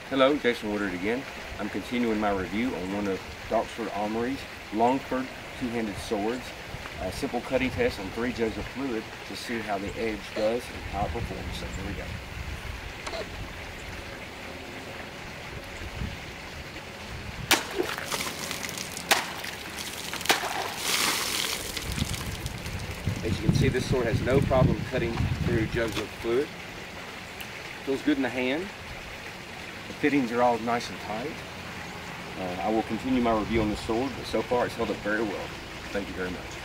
Hello, Jason Woodard again. I'm continuing my review on one of Darksword Armory's Longford two-handed swords. A simple cutting test on 3 jugs of fluid to see how the edge does and how it performs. So here we go. As you can see, this sword has no problem cutting through jugs of fluid. Feels good in the hand. The fittings are all nice and tight. I will continue my review on the sword, but so far it's held up very well. Thank you very much.